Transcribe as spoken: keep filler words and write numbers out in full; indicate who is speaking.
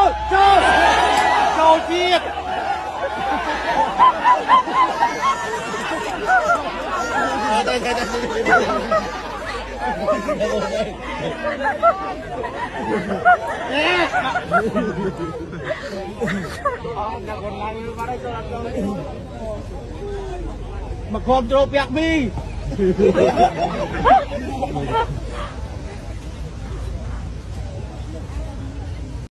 Speaker 1: Châu Châu chiếc đây đây đây mà con trộm bẹc mi